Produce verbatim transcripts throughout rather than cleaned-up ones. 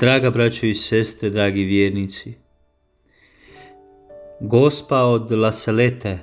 Draga braćo i sestre, dragi vjernici, Gospa od La Salette.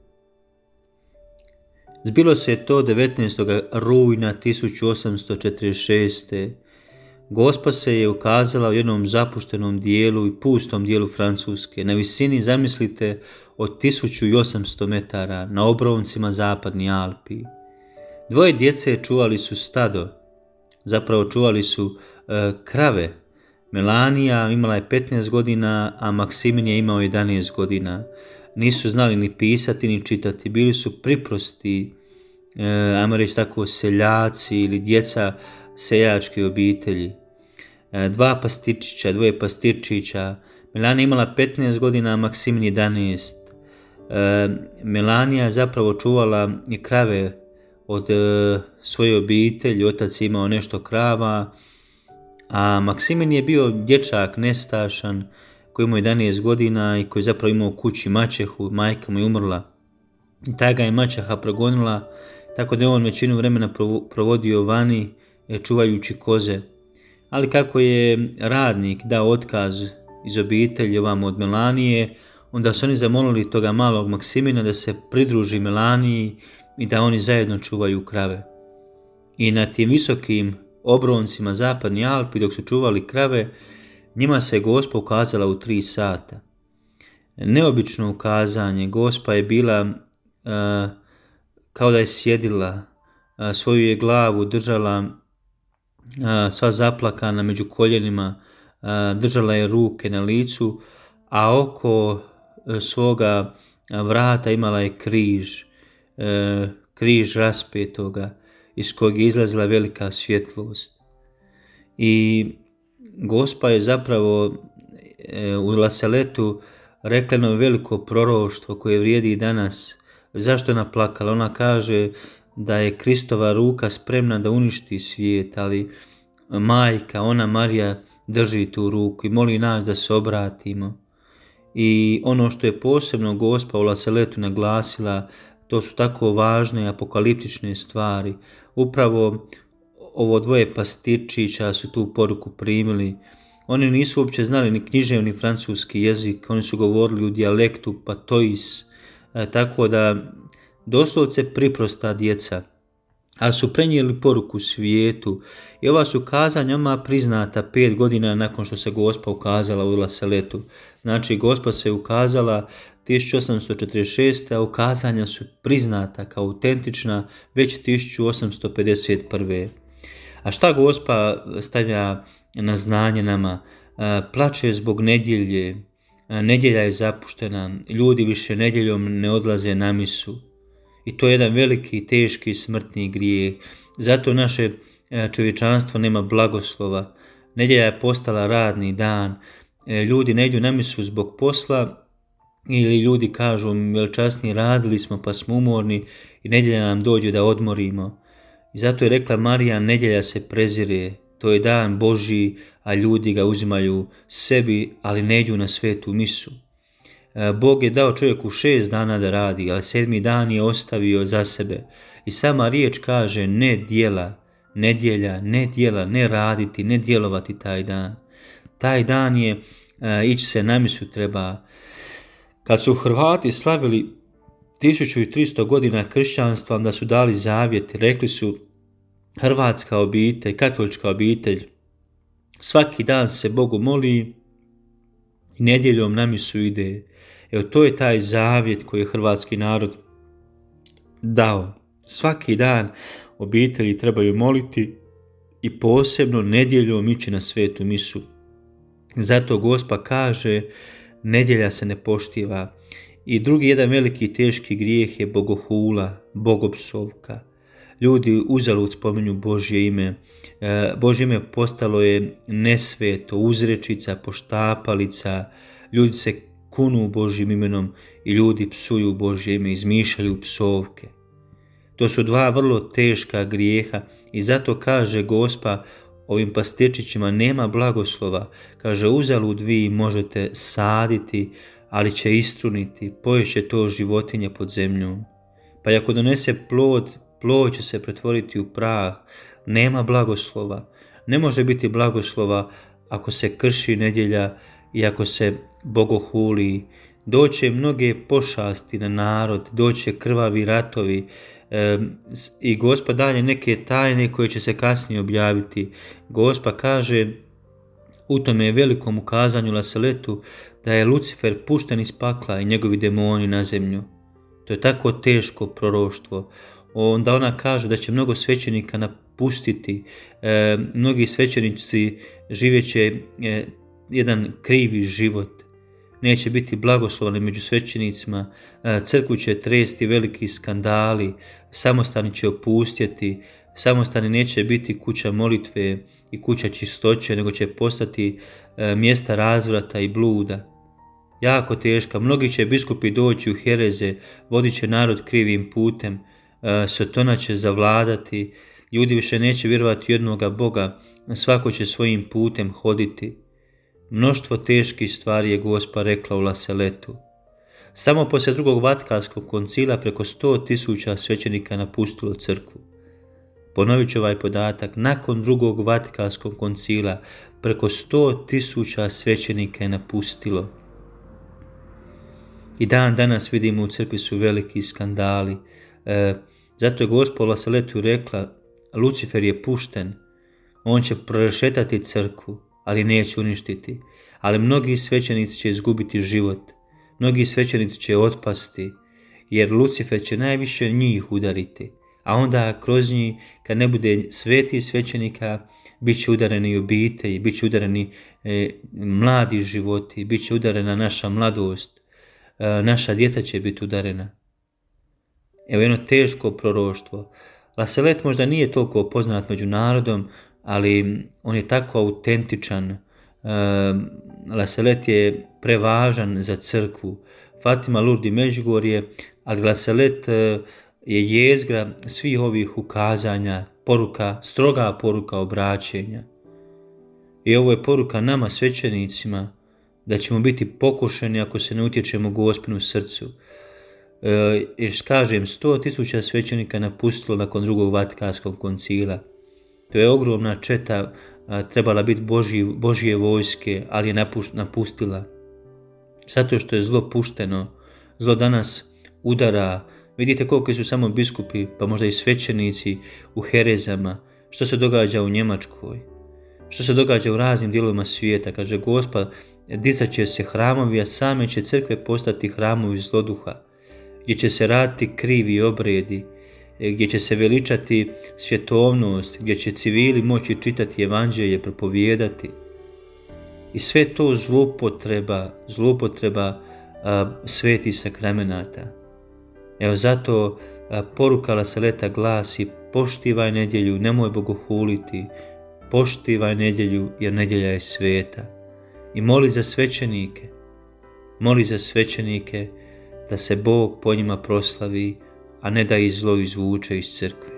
Zbilo se to devetnaestog rujna tisuću osamsto četrdeset šeste. Gospa se je ukazala u jednom zapuštenom dijelu i pustom dijelu Francuske, na visini, zamislite, od tisuću osamsto metara, na obroncima zapadnih Alpi. Dvoje djece čuvali su stado, zapravo čuvali su e, krave. Melanija imala je petnaest godina, a Maksimin je imao jedanaest godina. Nisu znali ni pisati ni čitati, bili su priprosti, e, ajmo reći tako, seljaci ili djeca seljačke obitelji. E, dva pastirčića, dvoje pastirčića. Melanija imala petnaest godina, a Maksimin jedanaest. E, Melanija je zapravo čuvala i krave od e, svoje obitelji, otac je imao nešto krava, a Maksimin je bio dječak nestašan koji imao jedanaest godina i koji zapravo imao u kući maćehu, majka mu je umrla. I ta ga je maćeha progonila, tako da je on većinu vremena provodio vani čuvajući koze. Ali kako je radnik dao otkaz iz obitelji ovamo od Melanije, onda su oni zamolili toga malog Maksimina da se pridruži Melaniji i da oni zajedno čuvaju krave. I na tim visokim obroncima zapadnih Alpi, dok su čuvali krave, njima se Gospa ukazala u tri sata. Neobično ukazanje. Gospa je bila uh, kao da je sjedila, uh, svoju je glavu držala uh, sva zaplakana među koljenima, uh, držala je ruke na licu, a oko uh, svoga vrata imala je križ, uh, križ raspetoga, iz kojeg je izlazila velika svjetlost. I Gospa je zapravo e, u La Salettu rekla jedno veliko proroštvo koje vrijedi i danas. Zašto je ona plakala? Ona kaže da je Kristova ruka spremna da uništi svijet, ali majka, ona Marija, drži tu ruku i moli nas da se obratimo. I ono što je posebno Gospa u La Salettu naglasila, to su tako važne apokaliptične stvari. Upravo ovo dvoje pastirčića su tu poruku primili. Oni nisu uopće znali ni književni francuski jezik, oni su govorili u dijalektu patois, e, tako da doslovce priprosta djeca, ali su prenijeli poruku svijetu. I ova su kazanja odmah priznata pet godina nakon što se Gospa ukazala u La Salettu. Znači, Gospa se ukazala tisuću osamsto četrdeset šeste. a ukazanja su priznata kao autentična već tisuću osamsto pedeset prve. A šta Gospa stavlja na znanje nama? Plače zbog nedjelje, nedjelja je zapuštena, ljudi više nedjeljom ne odlaze na misu. I to je jedan veliki, teški, smrtni grijeh. Zato naše čovječanstvo nema blagoslova. Nedjelja je postala radni dan. Ljudi ne idu na misu zbog posla, ili ljudi kažu, veličasni, radili smo pa smo umorni i nedjelja nam dođe da odmorimo. I zato je rekla Marija, nedjelja se prezire, to je dan Božji, a ljudi ga uzimaju sebi, ali ne idu na svetu misu. Bog je dao čovjeku šest dana da radi, ali sedmi dan je ostavio za sebe. I sama riječ kaže ne djela, nedjelja, ne djela, ne raditi, ne djelovati taj dan. Taj dan je ići se na misu treba. Kad su Hrvati slavili tisuću tristo godina kršćanstva, onda su dali zavjet, rekli su hrvatska obitelj, katolička obitelj, svaki dan se Bogu moli i nedjeljom na misu ide. Evo, to je taj zavjet koji je hrvatski narod dao. Svaki dan obitelji trebaju moliti i posebno nedjeljom ići na svetu misu. Zato Gospa kaže, nedjelja se ne poštiva. I drugi jedan veliki teški grijeh je bogohula, bogopsovka. Ljudi uzalud spominju Božje ime. Božje ime postalo je nesveto, uzrečica, poštapalica. Ljudi se kunu Božjim imenom i ljudi psuju Božje ime, izmišljaju psovke. To su dva vrlo teška grijeha i zato kaže Gospa ovim pastirčićima, nema blagoslova. Kaže, uzalud vi možete saditi, ali će istruniti, pojeće to životinje pod zemljom. Pa ako donese plod, plod će se pretvoriti u prah. Nema blagoslova. Ne može biti blagoslova ako se krši nedjelja i ako se bogohuli. Doće mnoge pošasti na narod, doće krvavi ratovi e, i Gospod daje neke tajne koje će se kasnije objaviti. Gospod kaže u tome velikom ukazanju Laseletu da je Lucifer pušten iz pakla i njegovi demoni na zemlju. To je tako teško proroštvo. Onda ona kaže da će mnogo svećenika napustiti, e, mnogi svećenici živjeće e, jedan krivi život. Neće biti blagoslovani među svećenicima, e, crkvu će tresti veliki skandali, samostani će opustjeti, samostani neće biti kuća molitve i kuća čistoće, nego će postati e, mjesta razvrata i bluda. Jako teška, mnogi će biskupi doći u hereze, vodit će narod krivim putem, e, Sotona će zavladati, ljudi više neće vjerovati u jednoga Boga, svako će svojim putem hoditi. Mnoštvo teških stvari je Gospa rekla u Laseletu. Samo poslije drugog Vatikanskog koncila preko sto tisuća svećenika napustilo crkvu. Ponovit ću ovaj podatak, nakon drugog Vatikanskog koncila preko sto tisuća svećenika je napustilo. I dan danas vidimo u crkvi su veliki skandali. E, zato je Gospa u Laseletu rekla, Lucifer je pušten, on će prešetati crkvu, ali neće uništiti. Ali mnogi svećenici će izgubiti život, mnogi svećenici će otpasti, jer Lucifer će najviše njih udariti. A onda kroz njih, kad ne bude sveti svećenika, bit će udareni obitelji, bit će udareni e, mladi životi, bit će udarena naša mladost, e, naša djeca će biti udarena. Evo jedno teško proroštvo. Laselet možda nije toliko poznat među narodom, ali on je tako autentičan. E, Laselet je prevažan za crkvu. Fatima, Lourdes i Međugorje, ali Laselet e, je jezgra svih ovih ukazanja, poruka, stroga poruka obraćenja. I ovo je poruka nama svećenicima da ćemo biti pokušeni ako se ne utječemo Gospinu srcu. E, jer kažem, sto tisuća svećenika napustilo nakon drugog Vatikanskog koncila. To je ogromna četa, a, trebala biti Božji, Božje vojske, ali je napustila. Zato što je zlo pušteno, zlo danas udara. Vidite koliko su samo biskupi, pa možda i svećenici u herezama. Što se događa u Njemačkoj? Što se događa u raznim dijelovima svijeta? Kaže Gospa, dizat će se hramovi, a same će crkve postati hramovi zloduha, gdje će se raditi krivi obredi, gdje će se veličati svjetovnost, gdje će civili moći čitati evanđelje, propovijedati. I sve to zloupotreba, zloupotreba a, sveti sakramenata. Evo zato a, poruka Laseleta glasi, poštivaj nedjelju, nemoj bogohuliti, poštivaj nedjelju jer nedjelja je sveta. I moli za svećenike, moli za svećenike da se Bog po njima proslavi, a ne da ih zlo izvuče iz crkve.